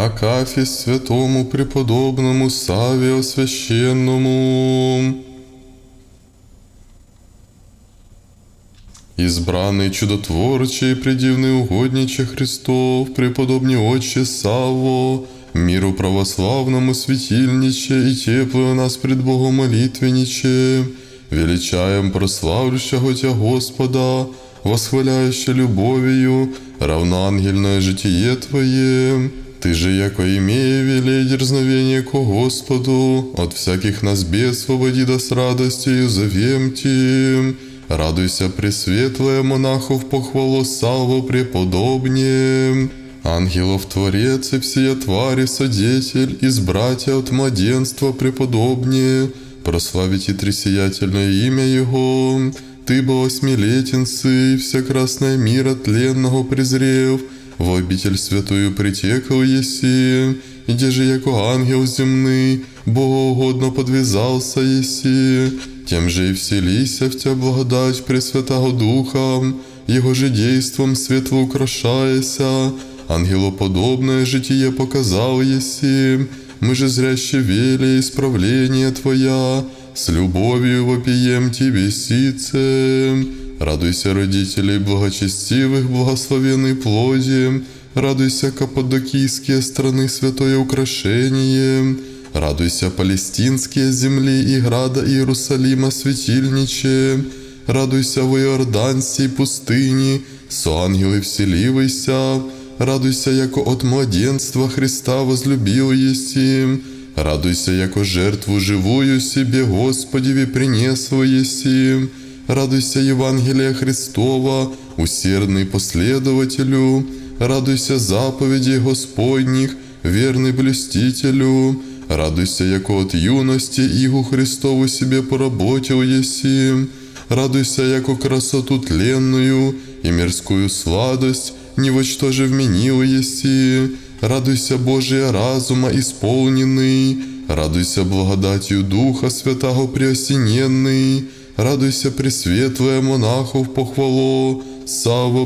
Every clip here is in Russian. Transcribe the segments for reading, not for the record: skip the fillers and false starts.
Акафист святому преподобному Саве священному. Избранный чудотворчий, предивный угодниче Христов, преподобный Отче Савво, миру православному светильниче и теплую нас пред Богом молитвенниче, величаем прославляющего Тя Господа, восхваляюще любовью, равноангельное житие Твое. Ты же, яко имея велей дерзновение ко Господу, от всяких нас бед свободи да с радостью зовем Ти. Радуйся, пресветлая монахов похвало Савво преподобнее. Ангелов Творец и всея твари Содетель, избратья от младенства преподобнее, прославите тресиятельное имя Его. Ты был осмилетен, сы, вся красная мира тленного презрев, в обитель святую притекал еси, где же яко ангел земный, богоугодно подвязался еси, тем же и вселися в Тя благодать Пресвятого Духа, Его же действом светло украшаяся, ангелоподобное житие показал еси, мы же зряще вели исправление Твоя, с любовью вопием Тебе сице. Радуйся, родителей благочестивых, благословенной плоди, радуйся, каппадокийские страны святое украшение, радуйся, палестинские земли и града Иерусалима светильниче, радуйся, в Иорданской пустыни, со ангелы вселивайся, радуйся, яко от младенства Христа возлюбил еси, радуйся, яко жертву живую себе Господеви принесла еси, радуйся, Евангелия Христова, усердный последователю, радуйся, заповедей Господних, верный блюстителю, радуйся, яко от юности Игу Христову себе поработил еси, радуйся, яко красоту тленную и мирскую сладость ни во что же вменил еси, радуйся, Божия разума исполненный, радуйся, благодатью Духа Святого преосененный, радуйся, пресветлая монахов похвало, Савво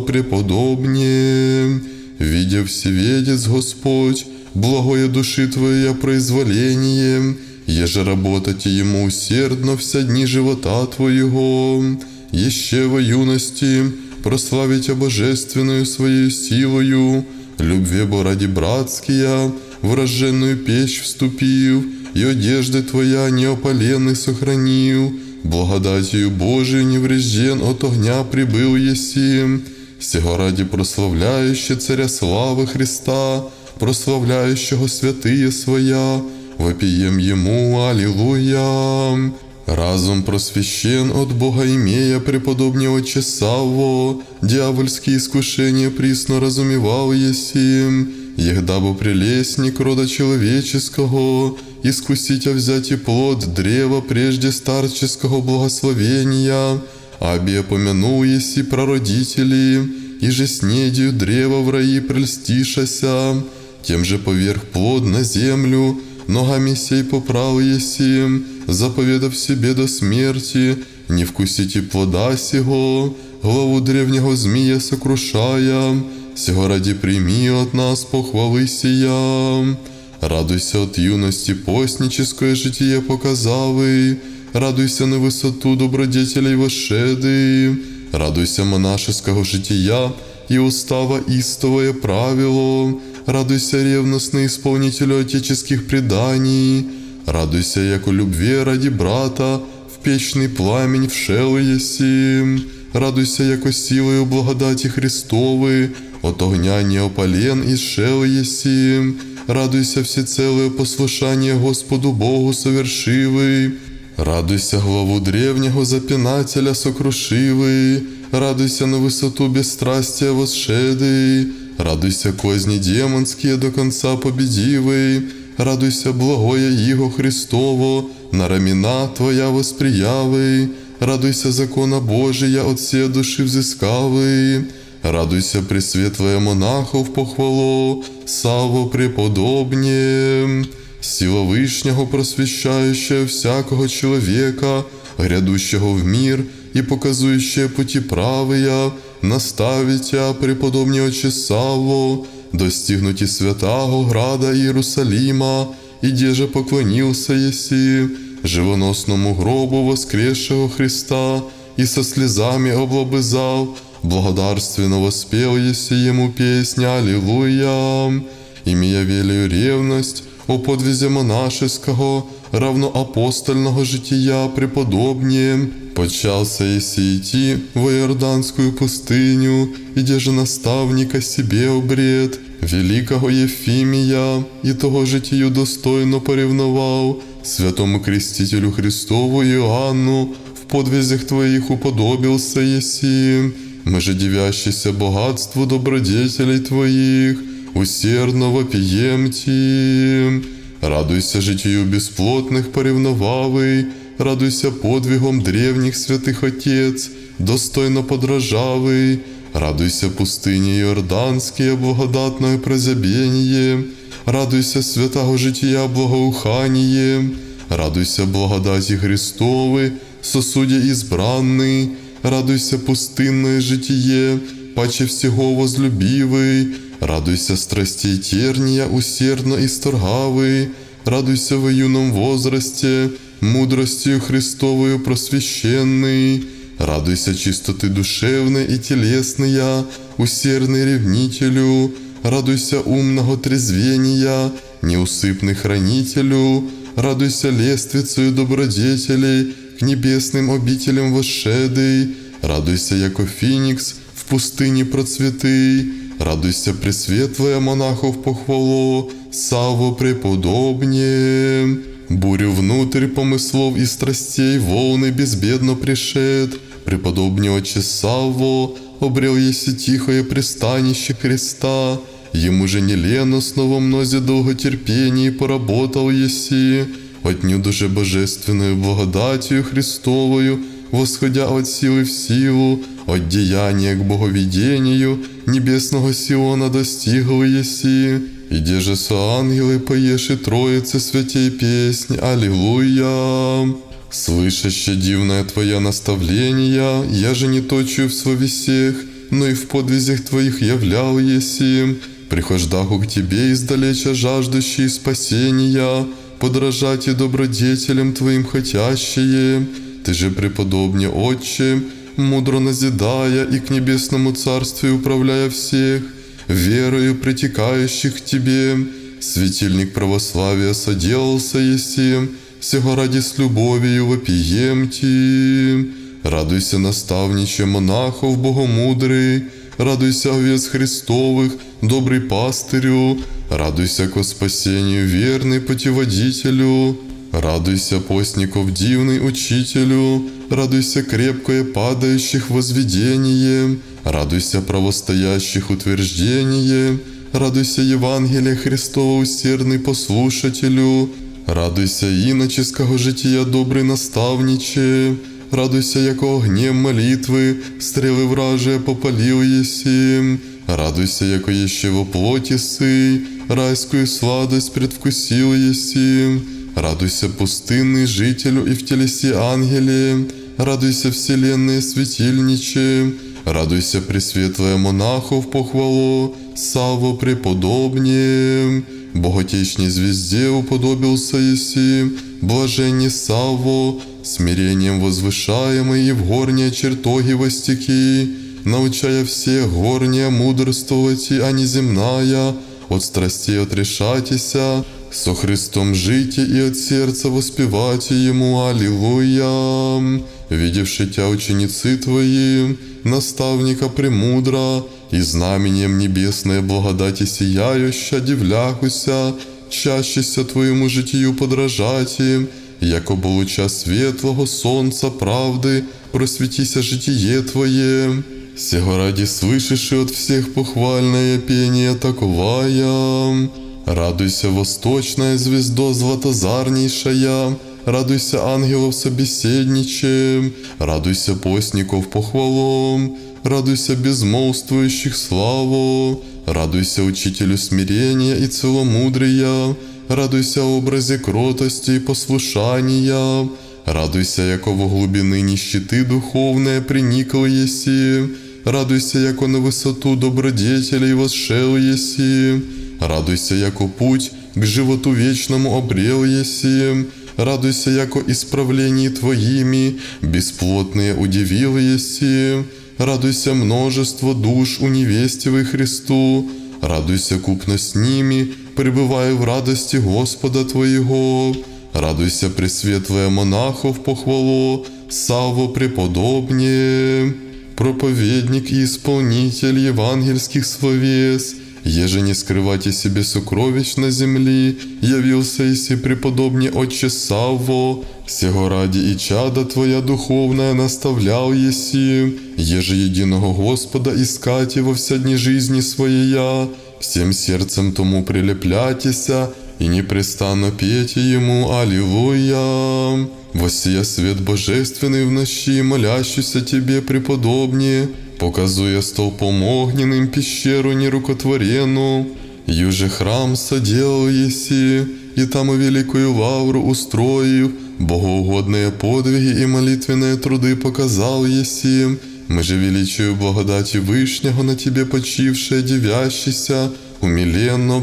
преподобнее. Видя всеведец Господь, благое души Твоя произволение, еже работать Ему усердно вся дни живота Твоего, еще во юности прославить божественную Своей силою, любви бо ради братския, в рожденную печь вступив, и одежды Твоя неопаленной сохранил, благодатью Божию неврежден от огня прибыл еси, сего ради прославляюще Царя славы Христа, прославляющего святые Своя, вопием Ему, аллилуйя. Разум просвещен от Бога имея преподобный Отче Савво, дьявольские искушения присно разумевал еси, егдабы прелестник рода человеческого, искуситя взять и плод древа прежде старческого благословения, аби опомянул еси прародители, и же снедью древа в раи прельстишася, тем же поверх плод на землю, ногами сей поправ еси, заповедав себе до смерти, не вкусите плода сего, главу древнего змея сокрушая, сего ради прими от нас похвалы сия. Радуйся от юности постническое житие показавы, радуйся на высоту добродетелей вошеды, радуйся монашеского жития и устава истовое правило, радуйся ревностный исполнителю отеческих преданий, радуйся, яко любви ради брата в печный пламень вшел еси, радуйся, яко силою благодати Христовы от огня неопален исшел еси, радуйся всецелое послушание Господу Богу совершивый, радуйся главу древнего запинателя сокрушивый, радуйся на высоту бесстрастия восшедый, радуйся козни демонские до конца победивый, радуйся благое Иго Христово, на рамена Твоя восприявый, радуйся закона Божия от все души взыскавый, радуйся, пресветлая монахов похвало, Савво преподобнее, сила Вышнего просвещающая всякого человека, грядущего в мир и показующая пути правые, наставитя, преподобный Отче Савво, достигнуті святаго града Иерусалима, и деже поклонился еси живоносному гробу воскресшего Христа, и со слезами облобызал, благодарственно воспел еси ему песнь «Аллилуйя». Имея велию ревность о подвизе монашеского, равноапостольного жития преподобнее, почался еси идти во Иорданскую пустыню, где же наставника себе обред, великого Ефимия, и того житию достойно поревновал, святому крестителю Христову Иоанну, в подвизях твоих уподобился еси, мы же дивящийся богатству добродетелей твоих, усердно вопием ти. Радуйся житию бесплотных поревновавый, радуйся подвигом древних святых Отец, достойно подражавый, радуйся пустыне Иорданские, благодатное прозябение, радуйся святого жития благоухание, радуйся благодати Христовы, сосуде избранный, радуйся пустынное житие, паче всего возлюбивый, радуйся страстей терния, усердно исторгавый, радуйся в юном возрасте, мудростью Христовою просвещенный, радуйся чистоты душевной и телесной, усердный ревнителю, радуйся умного трезвения, неусыпный хранителю, радуйся лествицею добродетелей, к небесным обителям восшедый, радуйся, яко феникс в пустыне процветый, радуйся, пресветлая монахов похвало, Савво преподобнее. Бурю внутрь помыслов и страстей волны безбедно пришед, преподобне отче Савво, обрел еси тихое пристанище Христа, ему же неленостно во мнозе долготерпении поработал еси, отнюдь же божественную благодатью Христовою, восходя от силы в силу, от деяния к боговедению, небесного Сиона достигл еси, иде же со ангелы поешь и Троице святей песнь «Аллилуйя». Слышаще дивное Твоя наставления, я же не точу в словесех, но и в подвизях Твоих являл еси, прихождаху к Тебе издалеча жаждущие спасения, подражать и добродетелям Твоим хотящие. Ты же, преподобне Отче, мудро назидая и к небесному царству управляя всех, верою притекающих к Тебе, светильник православия соделался еси, сего ради с любовью вопием Ти. Радуйся, наставниче монахов богомудрый, радуйся, овец Христовых, добрый пастырю, радуйся ко спасению верный путеводителю, радуйся, постников дивный учителю, радуйся, крепкое падающих возведение, радуйся, правостоящих утверждение, радуйся, Евангелие Христова усердный послушателю, радуйся, иноческого жития добрый наставниче, радуйся, яко огнем молитвы стрелы вражие попалил еси, радуйся, яко еще во плоти сый, райскую сладость предвкусил еси, радуйся, пустынный жителю и в телесе ангеле, радуйся, вселенные светильниче, радуйся, пресветлая монахов похвало, Савво преподобнее, боготечней звезде уподобился еси, блаженне Савво, смирением возвышаемый и в горние чертоги востеки, научая всех горние мудрствовать, а не земная, от страстей отрешатися, со Христом жите и от сердца воспевайте Ему Аллилуйя. Видевши Тя ученицы Твои, наставника премудра, и знаменем небесной благодати сияюща, дивляхуся, чащися Твоему житию подражати, яко бы луча светлого солнца правды, просветися житие Твое. Сего ради слышишь от всех похвальное пение таковая. Радуйся, восточная звездо златозарнейшая, радуйся, ангелов собеседниче, радуйся, постников похвалом, радуйся, безмолвствующих славу, радуйся, учителю смирения и целомудрия, радуйся, образе кротости и послушания, радуйся, яко во глубины нищеты духовные приникл еси, радуйся, яко на высоту добродетелей восшел еси. Радуйся, яко путь к животу вечному обрел еси. Радуйся, яко исправлений Твоими бесплотные удивил еси. Радуйся, множество душ у невестивой Христу. Радуйся, купно с ними, пребывая в радости Господа Твоего. Радуйся, пресветлая монахов похвало, Савво преподобнее. Проповедник и исполнитель евангельских словес, еже не скрывайте себе сокровищ на земли, явился еси преподобнее Отче Савво, всего ради и чада Твоя духовная наставлял еси, еже единого Господа искать во все дни жизни своей, всем сердцем тому прилепляйтеся и непрестанно пейте Ему Аллилуйя. Воссия свет божественный в ночи, молящийся Тебе, преподобнее, показуя столпом огненным пещеру нерукотворенную, юже храм соделал еси, и там и великую лавру устроив, богоугодные подвиги и молитвенные труды показал еси. Мы же величию благодати Вышнего на Тебе почившие, девящийся, умиленно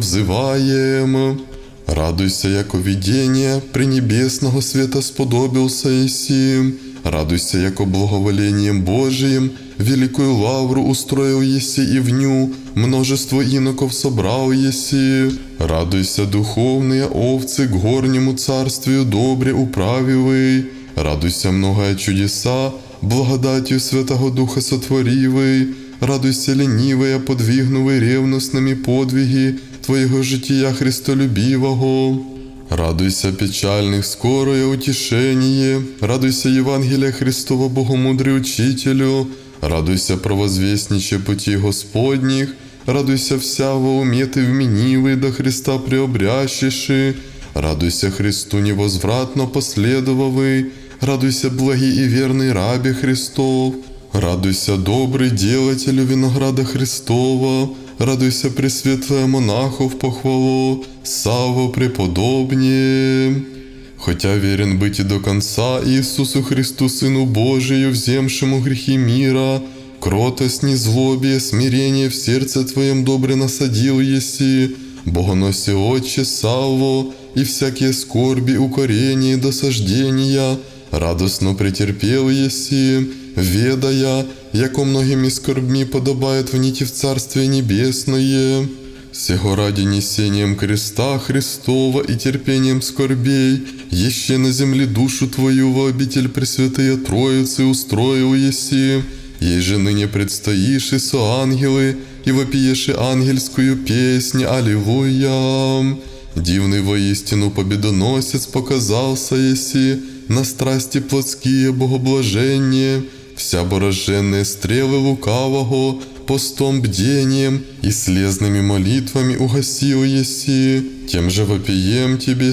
взываем. Радуйся, яко видение пренебесного света сподобился еси. Радуйся, яко благоволением Божиим великую лавру устроил еси и в ню множество иноков собрал еси. Радуйся, духовные овцы к горнему царствию добре управивый. Радуйся, многое чудеса благодатью Святого Духа сотворивый. Радуйся, ленивые, подвигнувый ревностными подвиги Твоего жития Христолюбивого. Радуйся, печальных, скорое утешение. Радуйся, Евангелие Христова, Богомудрый Учителю. Радуйся, провозвестниче пути Господних. Радуйся, вся во уме Ты вменивый, до Христа преобрящиши. Радуйся, Христу невозвратно последовавый. Радуйся, благий и верный рабе Христов. Радуйся, добрый делателю винограда Христова. Радуйся, пресветлая монахов похвало, Савво преподобнее. Хотя верен быть и до конца Иисусу Христу, Сыну Божию, вземшему грехи мира, кротость, незлобие, смирение в сердце Твоем добре насадил еси, Богоносе Отче Савво, и всякие скорби, укорения и досаждения радостно претерпел еси, ведая, яко многими скорбми подобает внити в Царствие Небесное. Сего ради несением креста Христова и терпением скорбей, еще на земле душу Твою во обитель Пресвятые Троицы устроил еси, ей же ныне предстоишь и со ангелы, и вопиеши ангельскую песнь Аллилуйя. Дивный воистину победоносец показался еси, на страсти плотские богоблажения, вся бороженные стрелы лукавого, постом бдением и слезными молитвами угасил еси, тем же вопием Тебе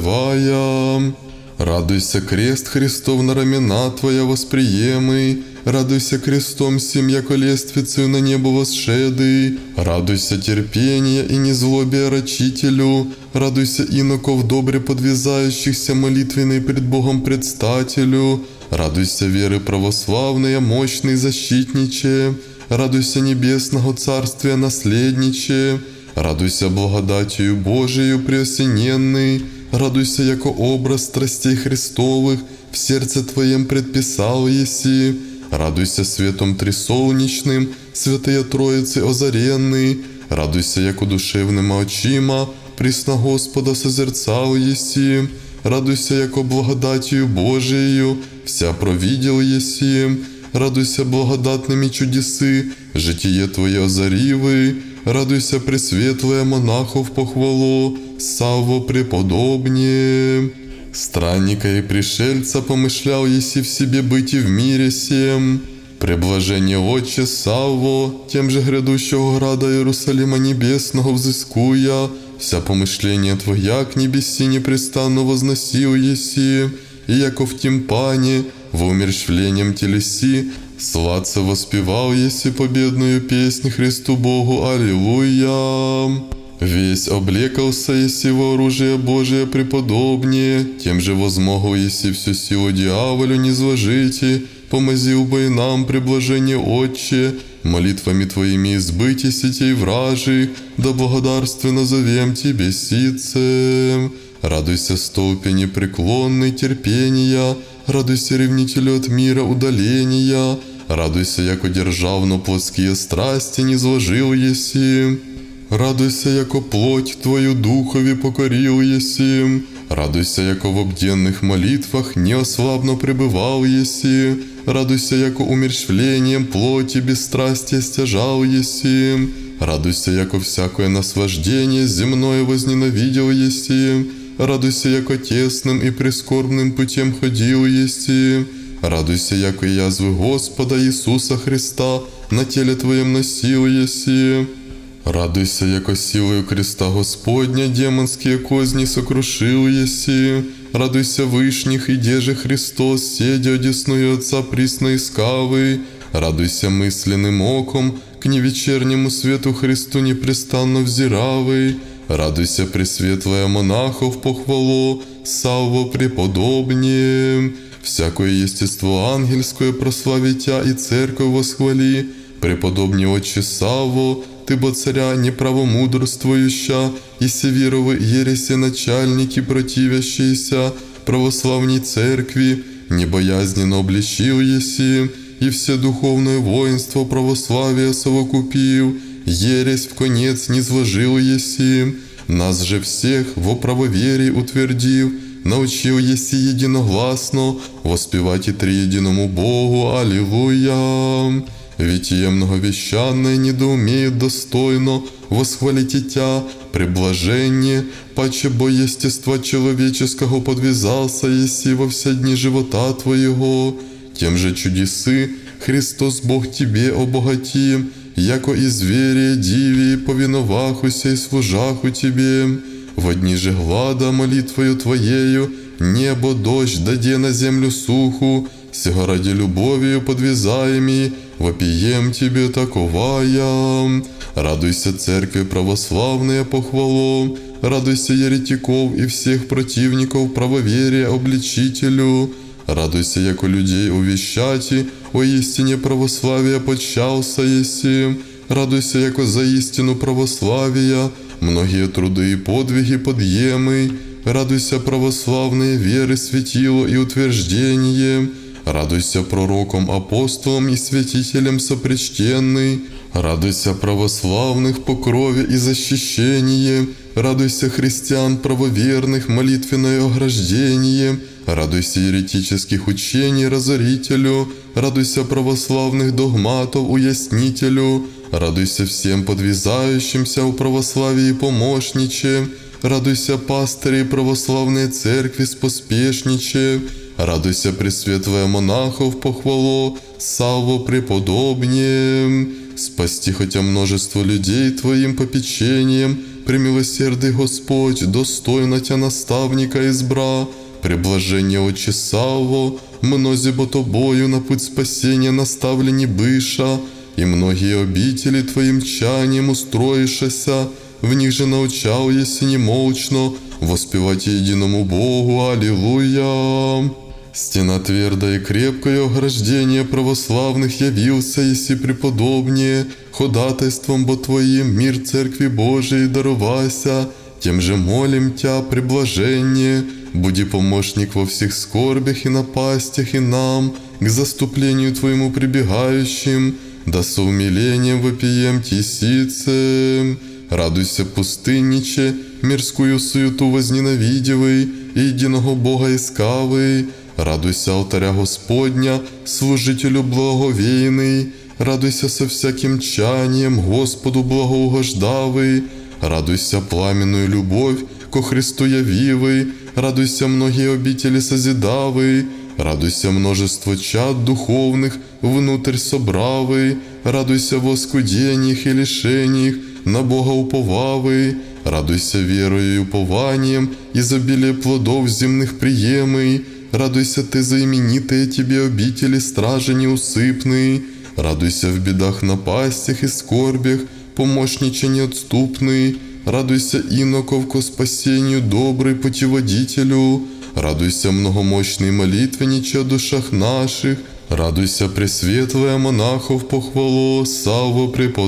сицевая. Радуйся, крест Христов на рамена Твоя восприемый, радуйся крестом сим, яко лествицею на небо восшедый, радуйся терпения и незлобия рачителю, радуйся иноков добре подвязающихся молитвенной пред Богом предстателю, радуйся веры православная, мощный защитниче, радуйся небесного царствия наследниче, радуйся благодатью Божию преосененный, радуйся, яко образ страстей Христовых в сердце Твоем предписал еси, радуйся светом трисолнечным, Святые Троицы озаренный, радуйся, яко душевным очима присно Господа созерцал еси, радуйся, яко благодатью Божией вся провидел еси, радуйся благодатными чудесы, житие Твое озаривый, радуйся, пресветлая монахов похвало, Савво преподобнее. Странника и пришельца помышлял еси в себе быть и в мире сем. Преблажение Отче Савво, тем же грядущего града Иерусалима небесного взыскуя, вся помышления Твоя к небеси непрестанно возносил еси, и яко в тимпане, во умерщвлением телеси, сладко воспевал еси победную песнь Христу Богу Аллилуйя. Весь облекался еси во оружие Божие преподобнее, тем же возмогл еси всю силу дьяволю низвожите, помози убой нам, преблажение Отче, молитвами Твоими избытие сетей вражьих, да благодарственно зовем Тебе ситцем. Радуйся, столпе непреклонный терпения, радуйся, ревнителю от мира удаления, радуйся, яко державно плотские страсти не зложил еси. Радуйся, яко плоть Твою духови покорил еси. Радуйся, яко в обденных молитвах неослабно пребывал еси. Радуйся, яко умерщвлением плоти бесстрастия стяжал еси. Радуйся, яко всякое наслаждение земное возненавидел еси. Радуйся, яко тесным и прискорбным путем ходил еси. Радуйся, яко язвы Господа Иисуса Христа на теле Твоем носил еси. Радуйся, яко силою креста Господня демонские козни сокрушил еси. Радуйся, вышних, и деже Христос, седя одесную Отца присной скавы. Радуйся мысленным оком, к невечернему свету Христу непрестанно взиравый. Радуйся, пресветлая монахов похвало, Савво преподобнее. Всякое естество ангельское прослави Тя и церковь восхвали. Преподобнее Отче Савво, Ты бо царя неправомудрствующа, и севировы ереси начальники противящиеся православней церкви, небоязненно обличил еси, и все духовное воинство православия совокупил, ересь в конец низложил еси, нас же всех во правоверии утвердив, научил еси единогласно воспевать и триединому Богу, аллилуйя. Ведь я многовещанное недоумеет достойно восхвалить Тя, преблажение, паче бо естества человеческого подвязался еси во все дни живота Твоего. Тем же чудесы Христос Бог Тебе обогати, яко и звери, диви, повиновахуся и служаху Тебе. Во дни же глада молитвою Твоею небо дождь даде на землю суху, сего ради любовью подвязаеми, вопием Тебе таковая. Радуйся, церковь православная похвало, радуйся еретиков и всех противников правоверия обличителю. Радуйся, яко людей увещати, о истине православия подчался еси. Радуйся, яко за истину православия многие труды и подвиги подъемы. Радуйся, православные веры светило и утверждение. Радуйся, пророком, апостолом и святителем сопричтенный. Радуйся, православных по крови и защищение. Радуйся, христиан правоверных, молитвенное ограждение. Радуйся, еретических учений разорителю. Радуйся, православных догматов уяснителю. Радуйся всем подвязающимся у православии помощниче. Радуйся, пастыри православной церкви споспешниче. Радуйся, пресветлая монахов похвало, Савво преподобнее. Спасти хотя множество людей Твоим попечением, премилосердый Господь, достойно Тя наставника избра. Преблажение Отче Савво, мнози бо Тобою на путь спасения наставлени быша, и многие обители Твоим чанием устроишася, в них же научал еси немолчно воспевать единому Богу, аллилуйя. Стена твердая и крепкое ограждение православных явился, еси преподобнее, ходатайством бо Твоим мир Церкви Божией даровася, тем же молим Тя, преблажение, буди помощник во всех скорбях и напастях и нам, к заступлению Твоему прибегающим, да со умилением вопием Тисице. Радуйся, пустынниче, мирскую суету возненавидевый, и единого Бога искавый. Радуйся, алтаря Господня, служителю благовейный. Радуйся со всяким чанием, Господу благоугождавый. Радуйся, пламенную любовь ко Христу явивый. Радуйся, многие обители созидавый. Радуйся, множество чад духовных внутрь собравый. Радуйся в оскудениях и лишениях, на Бога уповавый. Радуйся верою и упованием, изобилие плодов земных приемый. Радуйся Ты за именитые Тебе обители стражи неусыпный. Радуйся в бедах, напастях и скорбях, помощниче неотступный. Радуйся иноков ко спасению добрый путеводителю. Радуйся, многомощный молитвенниче о душах наших. Радуйся, пресветлая монахов похвало, Савво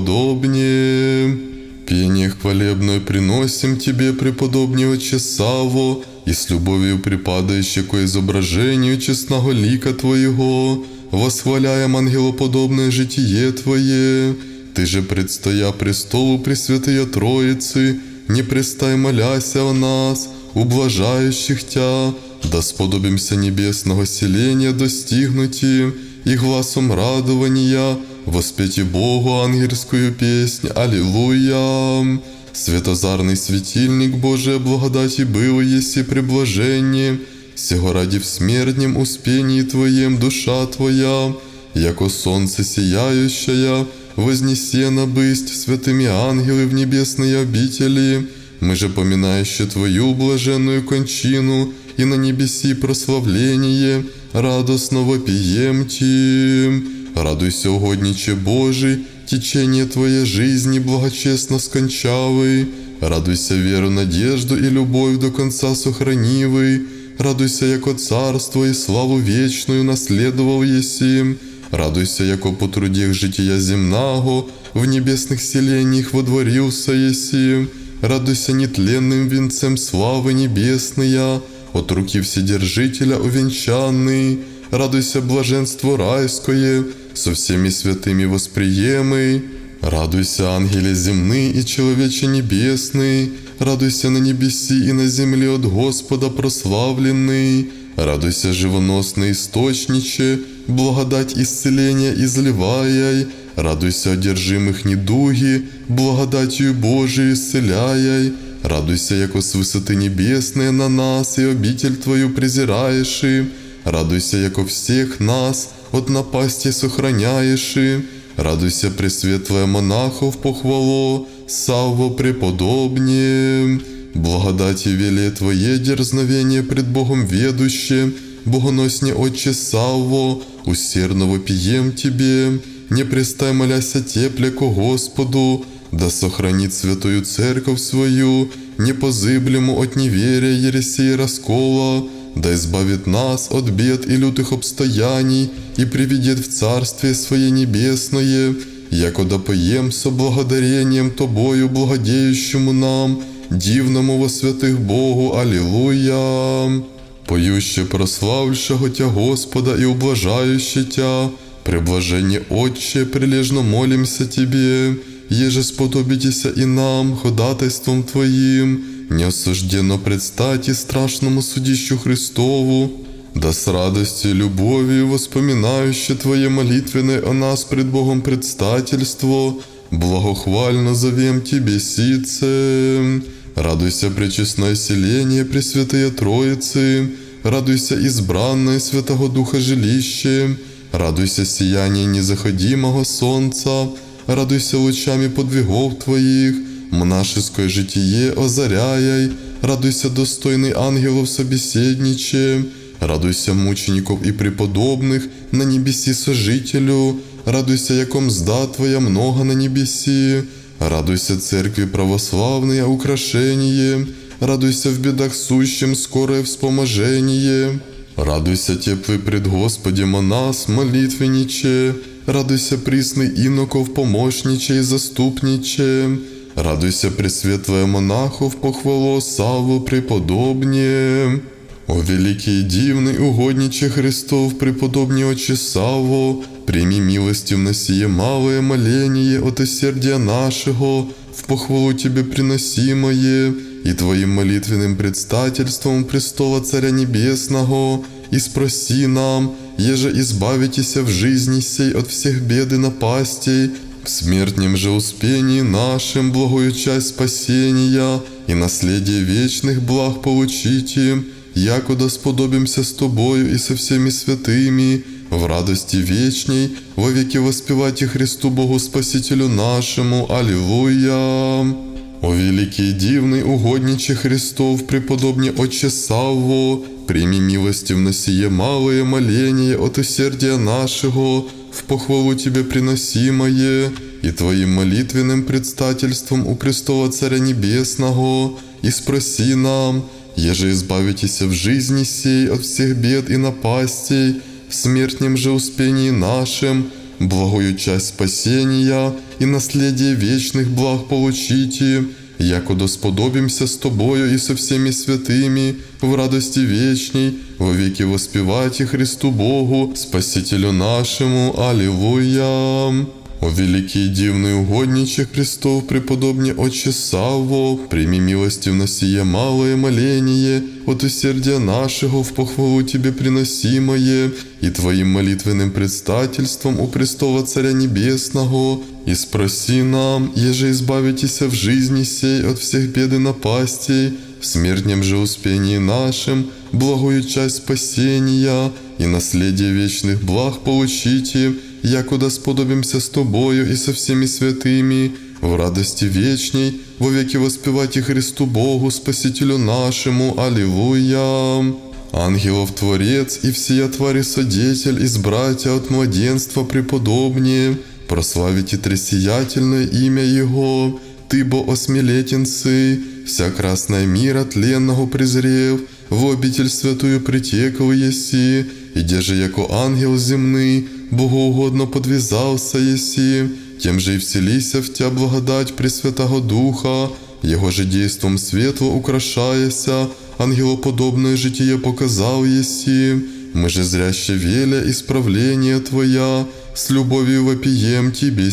преподобнее. Пение хвалебное приносим Тебе, преподобнее Отче Савво, и с любовью припадающее ко изображению честного лика Твоего, восхваляем ангелоподобное житие Твое. Ты же, предстоя престолу Пресвятые Троицы, не престай моляся о нас, ублажающих Тя, да сподобимся небесного селения достигнути, и гласом радования воспети Богу ангельскую песнь. Аллилуйя! Светозарный светильник Божия благодати был еси приблажение, сего ради в смертнем успении Твоем душа Твоя, яко солнце сияющая, вознесена бысть святыми ангелы в небесные обители. Мы же, поминающие Твою блаженную кончину и на небеси прославление, радостно вопием Ти. Радуйся, угодниче Божий, течение Твоей жизни благочестно скончавый. Радуйся, веру, надежду и любовь до конца сохранивый. Радуйся, яко царство и славу вечную наследовал еси. Радуйся, яко по трудех жития земного в небесных селениях водворился еси. Радуйся нетленным венцем славы небесная, от руки Вседержителя увенчанный. Радуйся, блаженство райское, со всеми святыми восприемый. Радуйся, ангеле земные и человече небесный. Радуйся на небеси и на земле от Господа прославленный. Радуйся, живоносный источниче, благодать исцеления изливаяй. Радуйся, одержимых недуги, благодатью Божией исцеляяй. Радуйся, яко с высоты небесной на нас и обитель Твою презираешь. Радуйся, яко всех нас от напасти сохраняешь. Радуйся, пресветлая монахов похвало, Савво преподобнее. Благодати веле Твое дерзновение пред Богом ведуще, богоносне Отче Савво, усердно вопием Тебе. Не престай моляся тепле ко Господу, да сохранит святую церковь свою, непозыблему от неверия, ереси и раскола, да избавит нас от бед и лютых обстояний и приведет в Царствие Свое Небесное, яко да поем со благодарением Тобою, благодеющему нам, дивному во святых Богу. Аллилуйя! Поюще прославившего Тя Господа и ублажающего Тя, преблажение Отче, прилежно молимся Тебе, еже сподобитеся и нам ходатайством Твоим, неосужденно предстать и страшному судищу Христову, да с радостью и любовью воспоминающее Твое молитвенное о нас пред Богом предстательство, благохвально зовем Тебе сице. Радуйся, пречестное селение Пресвятые Троицы, радуйся, избранное Святого Духа жилище, радуйся, сияние незаходимого солнца, радуйся лучами подвигов Твоих, монашеское житие озаряй, радуйся, достойный ангелов собеседниче, радуйся, мучеников и преподобных на небеси сожителю, радуйся, яко мзда Твоя много на небеси, радуйся, церкви православные украшение, радуйся в бедах сущим скорое вспоможение, радуйся, теплый пред Господем о нас молитвенниче, радуйся, присный иноков помощниче и заступниче, радуйся, пресветлая монахов похвало, Савво преподобнее. О великий и дивный угодниче Христов, преподобнее Отче Савво, прими милостью на сие малое моление от усердия нашего, в похвалу Тебе приносимое, и Твоим молитвенным предстательством престола Царя Небесного, и спроси нам, еже избавитеся в жизни сей от всех бед и напастей, в смертнем же успении нашим благую часть спасения и наследие вечных благ получите, якуда сподобимся с Тобою и со всеми святыми, в радости вечней, во веки воспевать и Христу Богу Спасителю нашему. Аллилуйя! О великий и дивный угодниче Христов, преподобнее Отче Савво, прими милостив на сие малое моление от усердия нашего, в похвалу Тебе приносимое, и Твоим молитвенным предстательством у престола Царя Небесного, и спроси нам, еже избавитеся в жизни сей от всех бед и напастей, в в смертнем же успении нашем, благою часть спасения и наследие вечных благ получите, якодо сподобимся с Тобою и со всеми святыми в радости вечней, вовеки воспевайте Христу Богу, Спасителю нашему. Аллилуйя! О великий и дивный угодниче Христов, преподобне Отче Савво, прими милостивно сие малое моление от усердия нашего в похвалу Тебе приносимое и Твоим молитвенным предстательством у престола Царя Небесного, и спроси нам, еже избавитеся в жизни сей от всех бед и напастей, в смертнем же успении нашем, благую часть спасения и наследие вечных благ получите, якуда сподобимся с Тобою и со всеми святыми, в радости вечней, вовеки воспевайте Христу Богу, Спасителю нашему. Аллилуйя! Ангелов Творец и всея твари Содетель, избратья от младенства преподобнее, прославите тресиятельное имя Его, Ты, бо осмелетенцы, вся красная мира тленного презрев, в обитель святую притекал еси, и деже яко ангел земный, богоугодно подвязался еси, тем же и вселися в Тя благодать Пресвятого Духа, Его же действом светло украшаяся, ангелоподобное житие показал еси, мы же зряще веля исправление Твоя, с любовью вопием Тебе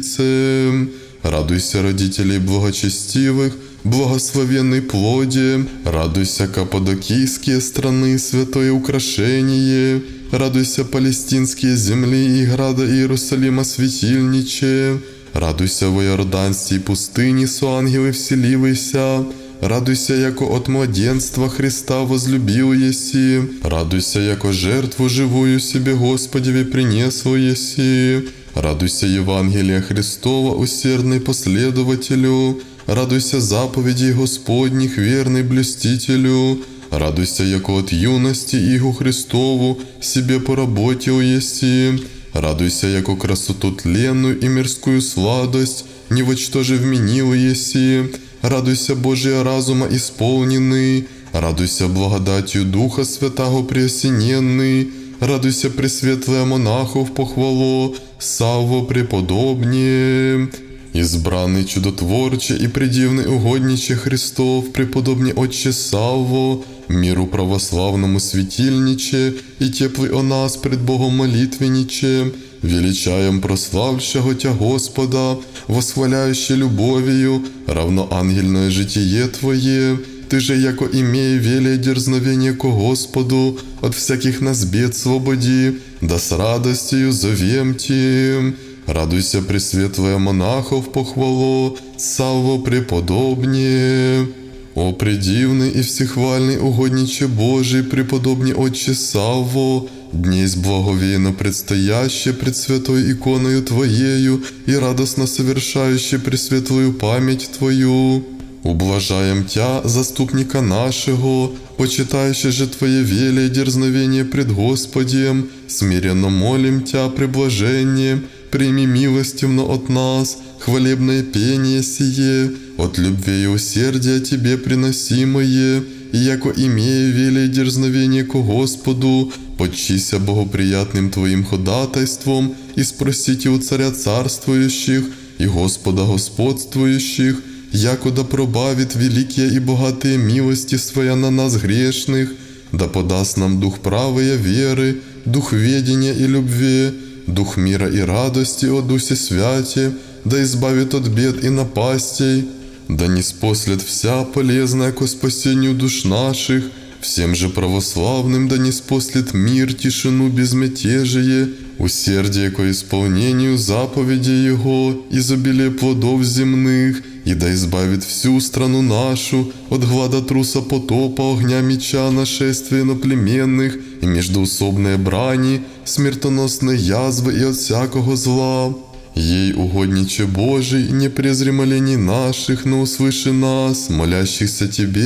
сице. Радуйся, родителей благочестивых, благословенной плоде, радуйся, каппадокийские страны, святое украшение, радуйся, палестинские земли и града Иерусалима светильниче, радуйся, во Иорданской пустыни со ангелы вселивайся, радуйся, яко от младенства Христа возлюбил еси, радуйся, яко жертву живую себе Господеве принесл еси, радуйся, Евангелия Христова, усердный последователю, радуйся, заповедей Господних, верный блюстителю, радуйся, яко от юности Игу Христову себе поработил еси, радуйся, яко красоту тленную и мирскую сладость не во что же вменил еси, радуйся, Божия разума исполненный, радуйся, благодатью Духа Святаго преосененный, радуйся, пресветлая монахов похвало, Савво преподобнее. Избранный чудотворче и предивный угодниче Христов, преподобне Отче Савво, миру православному светильниче и теплый о нас пред Богом молитвенниче, величаем прославшего Тя Господа, восхваляюще любовью, равно ангельное житие Твое, Ты же, яко имея велие дерзновение ко Господу, от всяких нас бед свободи, да с радостью зовем Ти. Радуйся, пресветлая монахов похвало, Савво преподобнее. О предивный и всехвальный угодниче Божий, преподобне Отче Савво, днесь благовейно предстояще пред святой иконою Твоею и радостно совершающий пресветлую память Твою. Ублажаем Тя, заступника нашего, почитающий же Твое велие дерзновение пред Господем, смиренно молим Тя, преблажение, прими милостивно от нас хвалебное пение сие, от любви и усердия Тебе приносимое, и яко имея велие дерзновение ко Господу, подчися богоприятным Твоим ходатайством и спросите у Царя царствующих и Господа господствующих, якуда пробавит великие и богатые милости Своя на нас грешных, да подаст нам дух правой веры, дух ведения и любви, дух мира и радости о Духе Святе, да избавит от бед и напастей, да ниспослед вся полезная ко спасению душ наших, всем же православным да ниспослед мир, тишину, безмятежие, усердие ко исполнению заповедей Его, изобилие плодов земных, и да избавит всю страну нашу от глада труса потопа, огня меча, нашествия иноплеменных и междоусобные брани, смертоносные язвы и от всякого зла. Ей угодниче Божий, не презри молений наших, но услыши нас, молящихся Тебе,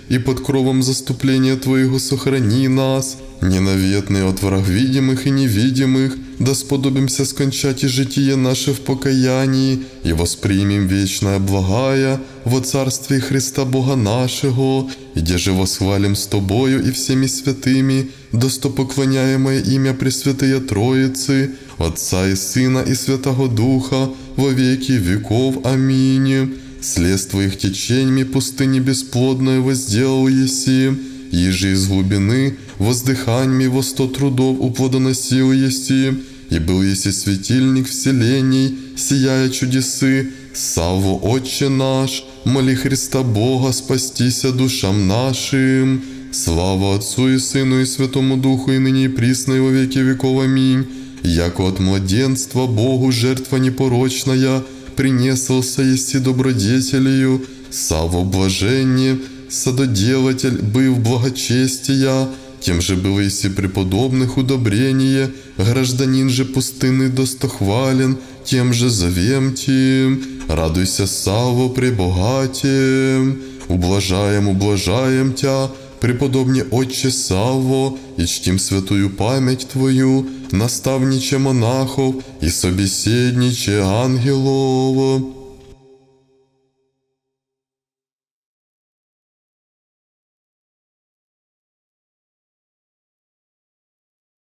и под кровом заступления Твоего сохрани нас, ненавистный от враг видимых и невидимых, да сподобимся скончать и житие наше в покаянии, и воспримем вечное благая во Царстве Христа Бога нашего, где же восхвалим с Тобою и всеми святыми, достопоклоняемое имя Пресвятые Троицы, Отца и Сына и Святого Духа, во веки веков. Аминь. Слез Твоих теченьми пустыни бесплодное возделал еси, еже из глубины воздыханьми во 100 трудов уплодоносил еси, и был еси светильник вселений, сияя чудесы. Савво, Отче наш, моли Христа Бога спастися душам нашим. Слава Отцу и Сыну и Святому Духу, и ныне и присно и во веки веков. Аминь. Яко от младенства Богу жертва непорочная, принеслся еси добродетелью, савво блажение, садоделатель, быв благочестия, тем же было еси преподобных удобрение, гражданин же пустынный достохвален, тем же зовем радуйся, савво, пребогатем, ублажаем тя, преподобне Отче Савво, и чтим святую память Твою, наставниче монахов и собеседниче ангелов.